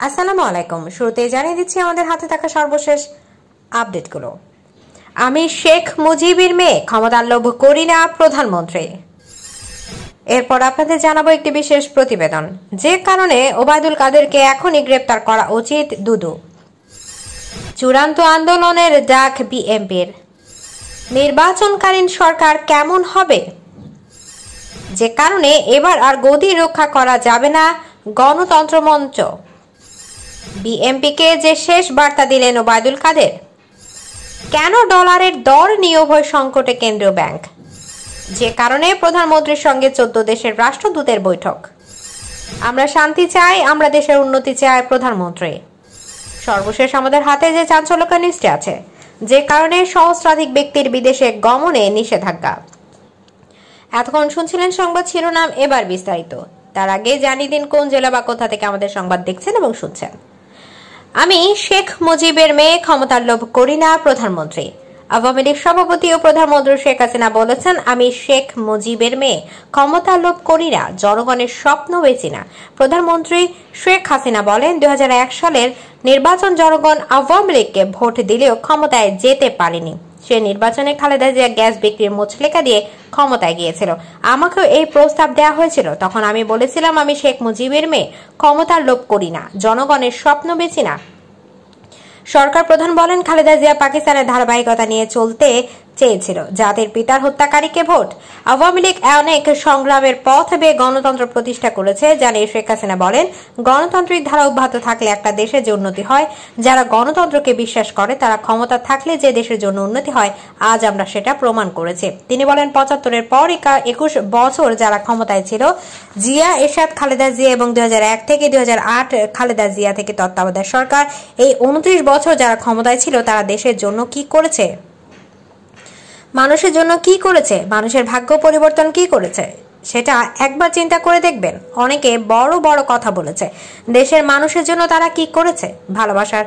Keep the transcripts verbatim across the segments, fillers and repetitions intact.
আসসালামু আলাইকুম। শুরুতেই জানিয়ে দিচ্ছি আমাদের হাতে থাকা সর্বশেষ আপডেটগুলো। আমি শেখ মুজিবের মেয়ে, ক্ষমতার লোভ করি না প্রধানমন্ত্রী। এরপর আপনাদের জানাবো একটি বিশেষ প্রতিবেদন, যে কারণে ওবায়দুল কাদেরকে এখনই গ্রেপ্তার করা উচিত দুদু। চূড়ান্ত আন্দোলনের ডাক বিএনপির। নির্বাচনকালীন সরকার কেমন হবে, যে কারণে এবার আর গদি রক্ষা করা যাবে না গণতন্ত্র মঞ্চ। বিএনপিকে যে শেষ বার্তা দিলেন ওবায়দুল কাদের। কেন ডলারের দর নিয়ে উভয় সংকটে কেন্দ্রীয় ব্যাংক, যে কারণে প্রধানমন্ত্রীর সঙ্গে চোদ্দ দেশের রাষ্ট্রদূতের বৈঠক। আমরা শান্তি চাই, আমরা দেশের উন্নতি চাই প্রধানমন্ত্রী। সর্বশেষ আমাদের হাতে যে চাঞ্চল্যকর নিউজটি আছে, যে কারণে সহস্রাধিক ব্যক্তির বিদেশে গমনে নিষেধাজ্ঞা। এতক্ষণ শুনছিলেন সংবাদ শিরোনাম, এবার বিস্তারিত। তার আগে জানিয়ে দিন কোন জেলা বা কোথা থেকে আমাদের সংবাদ দেখছেন এবং শুনছেন। আমি শেখ মুজিবের মেয়ে, ক্ষমতার লোভ করি না প্রধানমন্ত্রী। আওয়ামী লীগ সভাপতি ও প্রধানমন্ত্রী শেখ হাসিনা বলেছেন, আমি শেখ মুজিবের মেয়ে, ক্ষমতার লোভ করি না, জনগণের স্বপ্ন বেচি না। প্রধানমন্ত্রী শেখ হাসিনা বলেন, দুই হাজার এক সালের নির্বাচন জনগণ আওয়ামী লীগকে ভোট দিলেও ক্ষমতায় যেতে পারেনি। সে নির্বাচনে খালেদা জিয়া গ্যাস বিক্রির মুচলেখা দিয়ে ক্ষমতায় গিয়েছিল। আমাকেও এই প্রস্তাব দেওয়া হয়েছিল। তখন আমি বলেছিলাম, আমি শেখ মুজিবের মেয়ে, ক্ষমতার লোভ করি না, জনগণের স্বপ্ন বেচি না। সরকার প্রধান বলেন, খালেদা জিয়া পাকিস্তানের ধারাবাহিকতা নিয়ে চলতে চেয়েছিল, জাতির পিতার হত্যাকারীকে ভোট। আওয়ামী লীগ অনেক সংগ্রামের পথ বেয়ে গণতন্ত্র প্রতিষ্ঠা করেছে, জানিয়ে শেখ হাসিনা বলেন, গণতান্ত্রিক ধারা অব্যাহত থাকলে একটা দেশে যে উন্নতি হয়, যারা গণতন্ত্রকে বিশ্বাস করে তারা ক্ষমতা থাকলে যে দেশের জন্য উন্নতি হয়, আজ আমরা সেটা প্রমাণ করেছি। তিনি বলেন, পঁচাত্তরের পর একুশ বছর যারা ক্ষমতায় ছিল, জিয়া, এরশাদ, খালেদা জিয়া এবং দুই হাজার এক থেকে দুই হাজার আট খালেদা জিয়া থেকে তত্ত্বাবধায়ক সরকার, এই উনত্রিশ বছর যারা ক্ষমতায় ছিল তারা দেশের জন্য কি করেছে, মানুষের জন্য কি করেছে, মানুষের ভাগ্য পরিবর্তন কি করেছে, সেটা একবার চিন্তা করে দেখবেন। অনেকে বড় বড় কথা বলেছে, দেশের মানুষের জন্য তারা কি করেছে। ভালোবাসার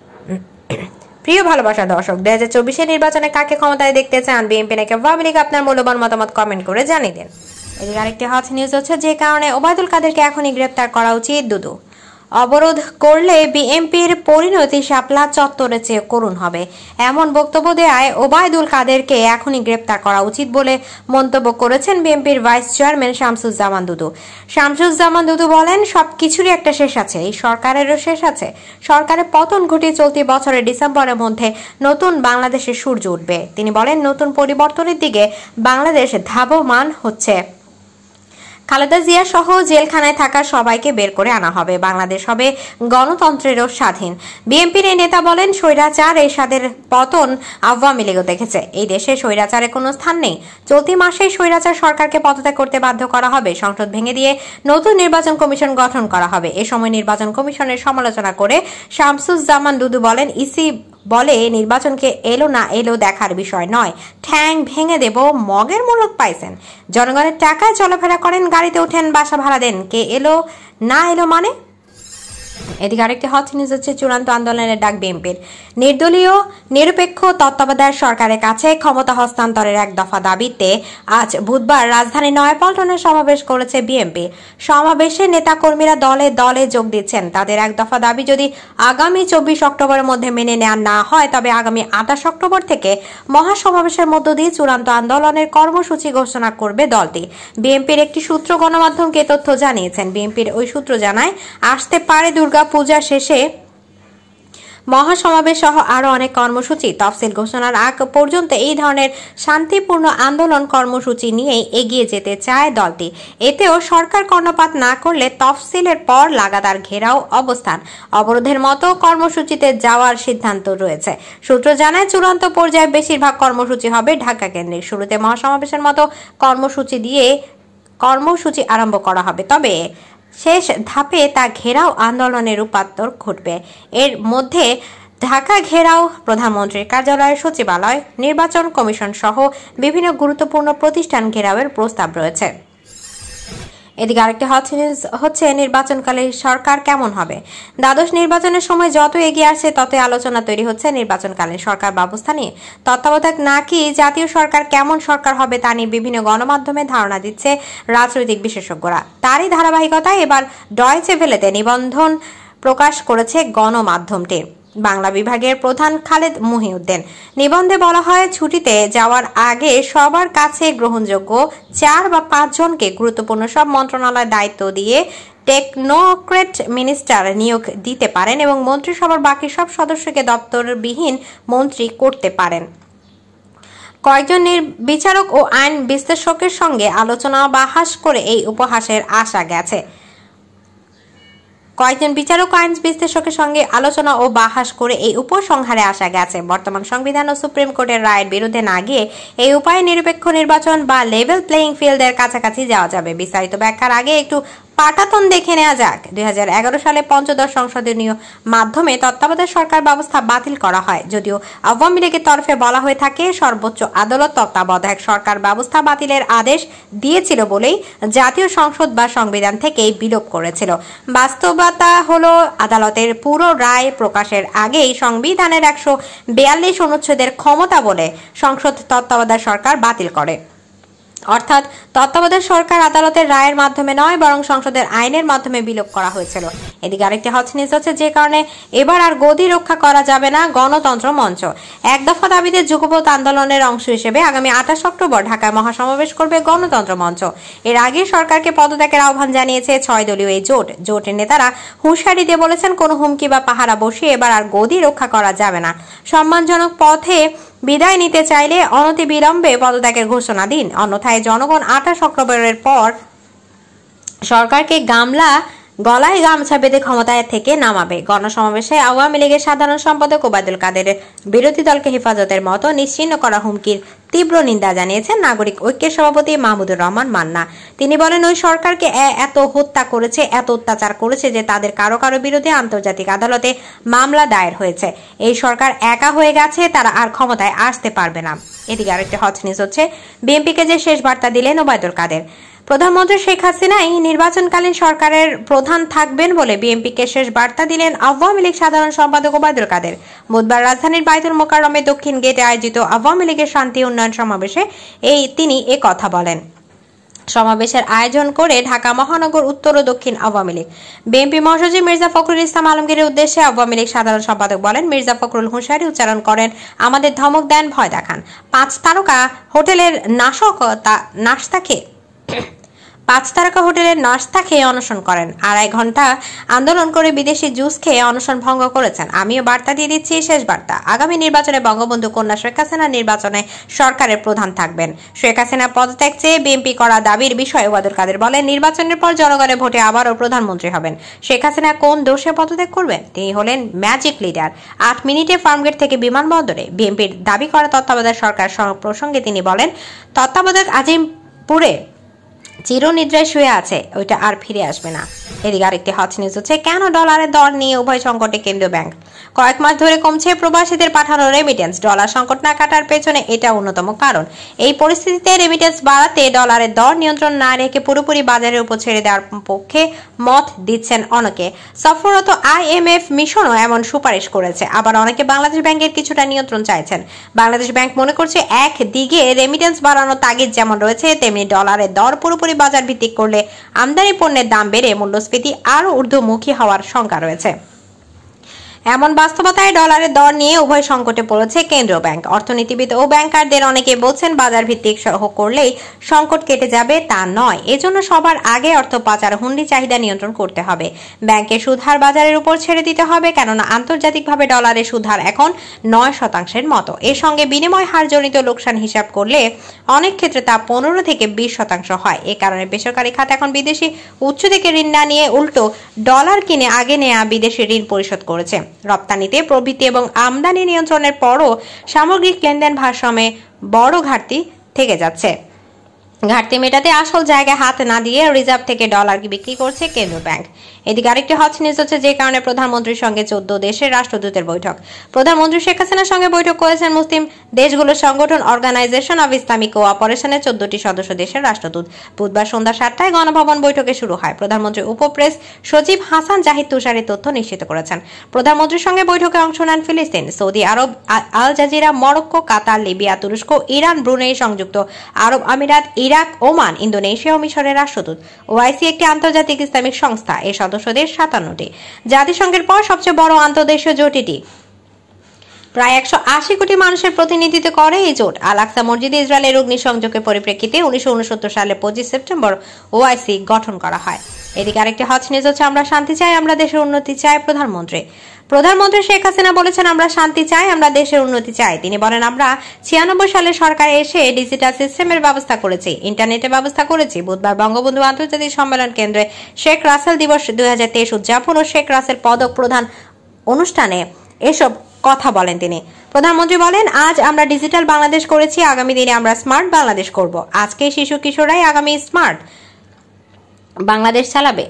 প্রিয় ভালোবাসার দর্শক, দুই হাজার চব্বিশের নির্বাচনে কাকে ক্ষমতায় দেখতে চান, বিএনপি নাকি আওয়ামী লীগ? আপনার মূল্যবান মতামত কমেন্ট করে জানিয়ে দিন। এদিকে আরেকটি হট নিউজ হচ্ছে, যে কারণে ওবায়দুল কাদেরকে এখনই গ্রেপ্তার করা উচিত দুদু। অবরোধ করলে বিএনপির পরিণতি শাপলা চত্বরের চেয়ে করুণ হবে, এমন বক্তব্য দেয় ওবায়দুল কাদেরকে এখনই গ্রেপ্তার করা উচিত বলে মন্তব্য করেছেন বিএনপির ভাইস চেয়ারম্যান শামসুজ্জামান দুদু। শামসুজ্জামান দুদু বলেন, সবকিছুরই একটা শেষ আছে, এই সরকারেরও শেষ আছে। সরকারের পতন ঘটিয়ে চলতি বছরের ডিসেম্বরের মধ্যে নতুন বাংলাদেশের সূর্য উঠবে। তিনি বলেন, নতুন পরিবর্তনের দিকে বাংলাদেশ ধাবমান হচ্ছে। খালেদা জিয়া সহ জেলখানায় থাকা সবাইকে বের করে আনা হবে, বাংলাদেশ হবে গণতন্ত্রেরও স্বাধীন। বিএনপির এই নেতা বলেন, স্বৈরাচার এরশাদের পতন আওয়ামী লীগও দেখেছে, এই দেশে স্বৈরাচারের কোনো স্থান নেই। চলতি মাসে স্বৈরাচার সরকারকে পদত্যাগ করতে বাধ্য করা হবে, সংসদ ভেঙে দিয়ে নতুন নির্বাচন কমিশন গঠন করা হবে। এ সময় নির্বাচন কমিশনের সমালোচনা করে শামসুজ্জামান দুদু বলেন, ইসি বলে নির্বাচনকে এলো না এলো দেখার বিষয় নয়, ঠ্যাং ভেঙে দেব, মগের মুলুক পাইছেন। জনগণের টাকায় চলাফেরা করেন, গাড়িতে ওঠেন, বাসা ভাড়া দেন, কে এলো না এলো মানে। এদিকে আরেকটি হট নিউজ হচ্ছে, চূড়ান্ত আন্দোলনের ডাক বিএনপির। নির্দলীয় নিরপেক্ষ তত্ত্বাবধায়ক সরকারের কাছে ক্ষমতা হস্তান্তরের এক দফা দাবিতে আজ বুধবার রাজধানী নয়াপল্টনে সমাবেশ করেছে বিএনপি। সমাবেশে নেতাকর্মীরা দলে দলে যোগ দিচ্ছেন। তাদের এক দফা দাবি যদি আগামী চব্বিশ অক্টোবরের মধ্যে মেনে নেওয়া না হয়, তবে আগামী আঠাশ অক্টোবর থেকে মহাসমাবেশের মধ্য দিয়ে চূড়ান্ত আন্দোলনের কর্মসূচি ঘোষণা করবে দলটি। বিএনপির একটি সূত্র গণমাধ্যমকে তথ্য জানিয়েছেন। বিএনপির ওই সূত্র জানায়, আসতে পারে দুর্গা পূজা শেষে মহাসমাবেশ সহ আরো অনেক কর্মসূচি। তফসিল ঘোষণার আগ পর্যন্ত এই ধরনের শান্তিপূর্ণ আন্দোলন কর্মসূচি নিয়ে এগিয়ে যেতে চায় দলটি। এতেও সরকার কর্ণপাত না করলে তফসিলের পর লাগাতার ঘেরাও অবস্থান, অবরোধের মতো কর্মসূচিতে যাওয়ার সিদ্ধান্ত রয়েছে। সূত্র জানায়, চূড়ান্ত পর্যায়ে বেশিরভাগ কর্মসূচি হবে ঢাকা কেন্দ্রিক। শুরুতে মহাসমাবেশের মতো কর্মসূচি দিয়ে কর্মসূচি আরম্ভ করা হবে, তবে শেষ ধাপে তা ঘেরাও আন্দোলনের রূপান্তর ঘটবে। এর মধ্যে ঢাকা ঘেরাও, প্রধানমন্ত্রীর কার্যালয়, সচিবালয়, নির্বাচন কমিশন সহ বিভিন্ন গুরুত্বপূর্ণ প্রতিষ্ঠান ঘেরাওয়ের প্রস্তাব রয়েছে। এদিকে আরেকটি হট নিউজ হচ্ছে, নির্বাচনকালে সরকার কেমন হবে। দ্বাদশ নির্বাচনের সময় যত এগিয়ে আসছে ততই আলোচনা তৈরি হচ্ছে নির্বাচনকালীন সরকার ব্যবস্থা নিয়ে। তত্ত্বাবধায়ক নাকি জাতীয় সরকার কেমন সরকার হবে তা নিয়ে বিভিন্ন গণমাধ্যমে ধারণা দিচ্ছে রাজনৈতিক বিশেষজ্ঞরা। তারই ধারাবাহিকতায় এবার ডয়েচে ভেলেতে নিবন্ধন প্রকাশ করেছে গণমাধ্যমটি। বাংলা বিভাগের প্রধান খালেদ মুহিউদ্দিন নিবন্ধে বলা হয়, ছুটিতে যাওয়ার আগে সবার কাছে গ্রহণযোগ্য চার বা পাঁচ জনকে গুরুত্বপূর্ণ সব মন্ত্রণালয়ের দায়িত্ব দিয়ে টেকনোক্রেট মিনিস্টার নিয়োগ দিতে পারেন এবং মন্ত্রিসভার বাকি সব সদস্যকে দপ্তরবিহীন মন্ত্রী করতে পারেন। কয়েকজন বিচারক ও আইন বিশ্লেষকের সঙ্গে আলোচনা বাহাস করে এই উপহাসের আশা গেছে কয়েকজন বিচারক আইন বিশ্লেষকের সঙ্গে আলোচনা ও বাহাস করে এই উপসংহারে আসা গেছে বর্তমান সংবিধান ও সুপ্রিম কোর্টের রায়ের বিরুদ্ধে না গিয়ে এই উপায়ে নিরপেক্ষ নির্বাচন বা লেভেল প্লেইং ফিল্ডের কাছাকাছি যাওয়া যাবে। বিস্তারিত ব্যাখ্যার আগে একটু পাটাতন দেখে নেওয়া যাক। দুই হাজার এগারো সালে পঞ্চদশ সংশোধনীয় মাধ্যমে তত্ত্বাবধায়ক সরকার ব্যবস্থা বাতিল করা হয়। যদিও আওয়ামী লীগের তরফে বলা হয়ে থাকে সর্বোচ্চ আদালত তত্ত্বাবধায়ক সরকার ব্যবস্থা বাতিলের আদেশ দিয়েছিল বলেই জাতীয় সংসদ বা সংবিধান থেকেই বিলোপ করেছিল। বাস্তবতা হলো আদালতের পুরো রায় প্রকাশের আগেই সংবিধানের একশো বিয়াল্লিশ অনুচ্ছেদের ক্ষমতা বলে সংসদ তত্ত্বাবধায়ক সরকার বাতিল করে। অর্থাৎ তত্ত্বাবধায়ক সরকার আদালতের রায়ের মাধ্যমে নয় বরং সংসদের আইনের মাধ্যমে বিলোপ করা হয়েছিল। এদিকে আরেকটি হট নিউজ হচ্ছে, যে কারণে এবার আর গদি রক্ষা করা যাবে না গণতন্ত্র মঞ্চ। এক দফা দাবিতে যুগপৎ আন্দোলনের অংশ হিসেবে আগামী আঠাশ অক্টোবর ঢাকায় মহাসমাবেশ করবে গণতন্ত্র মঞ্চ। এর আগে সরকারকে পদত্যাগের আহ্বান জানিয়েছে ছয় দলীয় এই জোট। জোটের নেতারা হুঁশিয়ারি দিয়ে বলেছেন, কোনো হুমকি বা পাহারা বসিয়ে এবার আর গদি রক্ষা করা যাবে না। সম্মানজনক পথে বিদায় নিতে চাইলে অনতিবিলম্বে পদত্যাগের ঘোষণা দিন, অন্যথায় জনগণ আঠাশ অক্টোবরের পর সরকারকে গামলা গলায় গামছা বেঁধে ক্ষমতায় থেকে নামাবে। গণসমাবেশে আওয়ামী লীগের সাধারণ সম্পাদক ওবায়দুল কাদেরের বিরোধী দলকে হেফাজতের মতো নিশ্চিহ্ন করা হুমকির তীব্র নিন্দা জানিয়েছেন নাগরিক ঐক্যের সভাপতি মাহমুদুর রহমান মান্না। তিনি বলেন, ওই সরকারকে এত হত্যা করেছে, এত অত্যাচার করেছে যে তাদের কারো কারো বিরুদ্ধে আন্তর্জাতিক আদালতে মামলা দায়ের হয়েছে। এই সরকার একা হয়ে গেছে, তারা আর ক্ষমতায় আসতে পারবে না। এদিকে আরেকটি হট নিউজ হচ্ছে, বিএনপিকে যে শেষ বার্তা দিলেন ওবায়দুল কাদের। প্রধানমন্ত্রী শেখ হাসিনা এই নির্বাচনকালীন সরকারের প্রধান থাকবেন বলে বিএনপিকে শেষ বার্তা দিলেন আওয়ামী লীগ সাধারণ সম্পাদক ওবায়দুল কাদের। বুধবার রাজধানীর বাইতুল মোকাররমে দক্ষিণ গেটে আয়োজিত আওয়ামী লীগের শান্তি উন্নয়ন সমাবেশে এই তিনি এ কথা বলেন। সমাবেশের আয়োজন করে ঢাকা মহানগর উত্তর ও দক্ষিণ আওয়ামী লীগ। বিএনপি মহাসচিব মির্জা ফখরুল ইসলাম আলমগীরের উদ্দেশ্যে আওয়ামী লীগ সাধারণ সম্পাদক বলেন, মির্জা ফখরুল হুঁশিয়ারি উচ্চারণ করেন, আমাদের ধমক দেন, ভয় দেখান। পাঁচ তারকা হোটেলের নাশকতা নাস্তা খেয়ে পাঁচ তারকা হোটেলের নাস্তা খেয়ে অনশন করেন। আড়াই ঘন্টা আন্দোলন করে বিদেশি জুস খেয়ে অনশন ভঙ্গ করেছেন। আমিও বার্তা দিয়ে দিচ্ছি, শেষ বার্তা। আগামী নির্বাচনে বঙ্গবন্ধু কন্যা শেখ হাসিনা নির্বাচনে সরকারের প্রধান থাকবেন। শেখ হাসিনা পদত্যাগ চেয়ে বিএনপি করা দাবির বিষয়ে ওবায়দুল কাদের বলেন, নির্বাচনের পর জনগণের ভোটে আবারও প্রধানমন্ত্রী হবেন। শেখ হাসিনা কোন দোষে পদত্যাগ করবেন? তিনি হলেন ম্যাজিক লিডার। আট মিনিটে ফার্মগেট থেকে বিমানবন্দরে বিএনপির দাবি করা তত্ত্বাবধায়ক সরকার প্রসঙ্গে তিনি বলেন, তত্ত্বাবধায়ক আজিমপুরে চিরনিদ্রায় শুয়ে আছে, ওইটা আর ফিরে আসবে না। এদিকে আরেকটি হট নিউজ হচ্ছে, কেন ডলারের দর নিয়ে উভয় সংকটে কেন্দ্রীয় ব্যাংক। কয়েক মাস ধরে কমছে প্রবাসীদের পাঠানো রেমিটেন্স। ডলার সংকট না কাটার পেছনে এটা অন্যতম কারণ। এই পরিস্থিতিতে রেমিটেন্স বাড়াতে ডলারের দর নিয়ন্ত্রণ না রেখে পুরোপুরি বাজারের উপর ছেড়ে দেওয়ার পক্ষে মত দিচ্ছেন অনেকে। সফররত আইএমএফ মিশনও এমন সুপারিশ করেছে। আবার অনেকে বাংলাদেশ ব্যাংকের কিছুটা নিয়ন্ত্রণ চাইছেন। বাংলাদেশ ব্যাংক মনে করছে, একদিকে রেমিটেন্স বাড়ানোর তাগিদ যেমন রয়েছে, তেমনি ডলারের দর পুরোপুরি বাজার ভিত্তিক করলে আমদানি পণ্যের দাম বেড়ে মূল্যস্ফীতি আরো ঊর্ধ্বমুখী হওয়ার শঙ্কা রয়েছে। এমন বাস্তবতায় ডলারের দর নিয়ে উভয় সংকটে পড়েছে কেন্দ্রীয় ব্যাংক। অর্থনীতিবিদ ও ব্যাংকারদের অনেকে বলছেন, বাজার ভিত্তিক সহ করলেই সংকট কেটে যাবে, তা নয়। এজন্য সবার আগে অর্থ পাচার হুন্ডি চাহিদা নিয়ন্ত্রণ করতে হবে। ব্যাংকের সুদহার বাজারের উপর ছেড়ে দিতে হবে, কেননা আন্তর্জাতিকভাবে ডলারের সুদহার এখন নয় শতাংশের মতো। এর সঙ্গে বিনিময় হার জনিত লোকসান হিসাব করলে অনেক ক্ষেত্রে তা পনেরো থেকে বিশ শতাংশ হয়। এ কারণে বেসরকারি খাত এখন বিদেশি উৎস থেকে ঋণ না নিয়ে উল্টো ডলার কিনে আগে নেয়া বিদেশি ঋণ পরিশোধ করেছে। রপ্তানিতে প্রবৃদ্ধি এবং আমদানি নিয়ন্ত্রণের পরও সামগ্রিক লেনদেন ভারসাম্যে বড় ঘাটতি থেকে যাচ্ছে। ঘাটতি মেটাতে আসল জায়গায় হাত না দিয়ে রিজার্ভ থেকে ডলার বিক্রি করছে কেন্দ্রীয় ব্যাংক। এদিকে আরেকটি হট নিউজ হচ্ছে, যে কারণে প্রধানমন্ত্রীর সঙ্গে চোদ্দ দেশের রাষ্ট্রদূতের বৈঠক। প্রধানমন্ত্রী শেখ হাসিনার সঙ্গে বৈঠক করেছেন মুসলিম দেশগুলোর সংগঠন অর্গানাইজেশন অব ইসলামিক কোঅপারেশনের চোদ্দটি সদস্য দেশের রাষ্ট্রদূত। বুধবার সন্ধ্যা সাতটায় গণভবন বৈঠকে শুরু হয়। প্রধানমন্ত্রী উপপ্রেস সচিব হাসান জাহিদ তুষার তথ্য নিশ্চিত করেছেন। প্রধানমন্ত্রীর সঙ্গে বৈঠকে অংশ নেন ফিলিস্তিন, সৌদি আরব, আল জাজিরা, মরক্কো, কাতার, লিবিয়া, তুরস্ক, ইরান, ব্রুনেই, সংযুক্ত আরব আমিরাত, ইরাক, ওমান, ইন্দোনেশিয়া ও মিশরের রাষ্ট্রদূত। ওআইসি একটি আন্তর্জাতিক ইসলামিক সংস্থা। এর সদস্যদের সাতান্নটি। জাতিসংঘের পর সবচেয়ে বড় আন্তর্দেশীয় জোট এটি। প্রায় একশো আশি কোটি মানুষের প্রতিনিধিত্ব করে এই জোট। আল আকসা মসজিদে ইসরায়েলের অগ্নিসংযোগের পরিপ্রেক্ষিতে উনিশশো উনসত্তর সালের পঁচিশ সেপ্টেম্বর ওআইসি গঠন করা হয়। এদিকে আরেকটি হট নিউজ হচ্ছে আমরা শান্তি চাই, আমরা দেশের উন্নতি চাই। প্রধানমন্ত্রী প্রধানমন্ত্রী শেখ হাসিনা বলেছেন আমরা শান্তি চাই, আমরা দেশের উন্নতি চাই। তিনি বলেন আমরা ছিয়ানব্বই সালে সরকারে এসে ডিজিটাল সিস্টেমের ব্যবস্থা করেছি, ইন্টারনেটের ব্যবস্থা করেছি। বুধবার বঙ্গবন্ধু আন্তর্জাতিক সম্মেলন কেন্দ্রে শেখ রাসেল দিবস দুই হাজার তেইশ উদযাপন ও শেখ রাসেল পদক প্রদান অনুষ্ঠানে এসব কথা বলেন তিনি। প্রধানমন্ত্রী বলেন আজ আমরা ডিজিটাল বাংলাদেশ করেছি, আগামী দিনে আমরা স্মার্ট বাংলাদেশ করব। আজকে শিশু কিশোররাই আগামী স্মার্ট বাংলাদেশ চালাবে।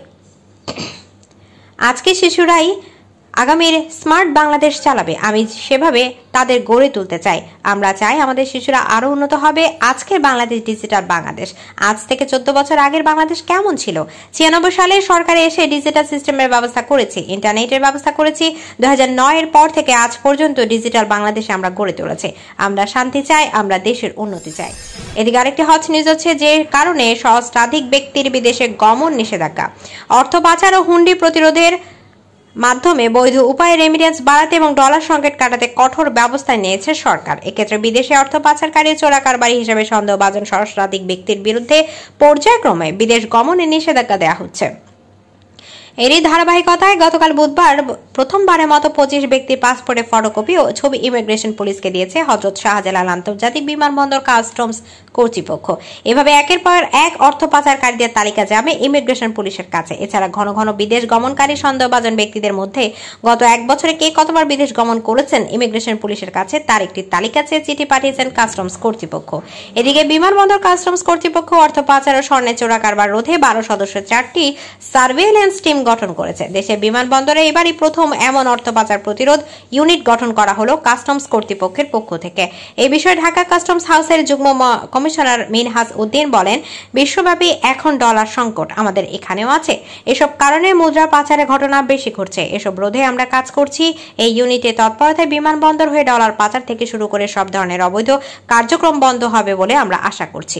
আজকে শিশুরাই আগামীর স্মার্ট বাংলাদেশ চালাবে। আমি সেভাবে তাদের গড়ে তুলতে চাই। আমরা চাই আমাদের শিশুরা আরো উন্নত হবে। আজকের বাংলাদেশ ডিজিটাল বাংলাদেশ। আজ থেকে চোদ্দ বছর আগের বাংলাদেশ কেমন ছিল? ছিয়ানব্বই সালে সরকারে এসে ডিজিটাল সিস্টেমের ব্যবস্থা করেছি, ইন্টারনেটের ব্যবস্থা করেছি। দুই হাজার নয় এর পর থেকে আজ পর্যন্ত ডিজিটাল বাংলাদেশে আমরা গড়ে তুলেছি। আমরা শান্তি চাই, আমরা দেশের উন্নতি চাই। এদিকে আরেকটি হট নিউজ হচ্ছে যে কারণে সহস্রাধিক ব্যক্তির বিদেশে গমন নিষেধাজ্ঞা। অর্থ পাচার ও হুন্ডি প্রতিরোধের মাধ্যমে বৈধ উপায়ে রেমিটেন্স বাড়াতে এবং ডলার সংকট কাটাতে কঠোর ব্যবস্থা নিয়েছে সরকার। এক্ষেত্রে বিদেশে অর্থ পাচারকারী, চোরা কারবারি হিসেবে সন্দেহভাজন সহস্রাধিক ব্যক্তির বিরুদ্ধে পর্যায়ক্রমে বিদেশ গমনে নিষেধাজ্ঞা দেওয়া হচ্ছে। এরই ধারাবাহিকতায় গতকাল বুধবার প্রথমবারের মতো পঁচিশ ব্যক্তির পাসপোর্টের ফটোকপি ও ছবি ইমিগ্রেশন পুলিশকে দিয়েছে হযরত শাহজালাল আন্তর্জাতিক বিমানবন্দর কাস্টমস কর্তৃপক্ষ। এভাবে একের পর এক অর্থ পাচারকারীদের তালিকা যাবে ইমিগ্রেশন পুলিশের কাছে। এছাড়া ঘন ঘন বিদেশ গমনকারী সন্দেহভাজন ব্যক্তিদের মধ্যে গত এক বছরে কে কতবার বিদেশ গমন করেছেন ইমিগ্রেশন পুলিশের কাছে তার একটি তালিকা চেয়ে চিঠি পাঠিয়েছেন কাস্টমস কর্তৃপক্ষ। এদিকে বিমানবন্দর কাস্টমস কর্তৃপক্ষ অর্থ পাচার ও স্বর্ণের চোরা কারবার রোধে বারো সদস্যের চারটি সার্ভেইলেন্স টিম গঠন করেছে। দেশের বিমানবন্দরে এবারই প্রথম এমন অর্থ পাচার প্রতিরোধ ইউনিট গঠন করা হলো কাস্টমস কর্তৃপক্ষের পক্ষ থেকে। এই বিষয়ে ঢাকা কাস্টমস হাউসের যুগ্ম কমিশনার মিনহাজ উদ্দিন বলেন বিশ্বব্যাপী এখন ডলার সংকট আমাদের এখানেও আছে। এসব কারণে মুদ্রা পাচারের ঘটনা বেশি ঘটছে। এসব রোধে আমরা কাজ করছি। এই ইউনিটে তৎপরতায় বিমানবন্দর হয়ে ডলার পাচার থেকে শুরু করে সব ধরনের অবৈধ কার্যক্রম বন্ধ হবে বলে আমরা আশা করছি।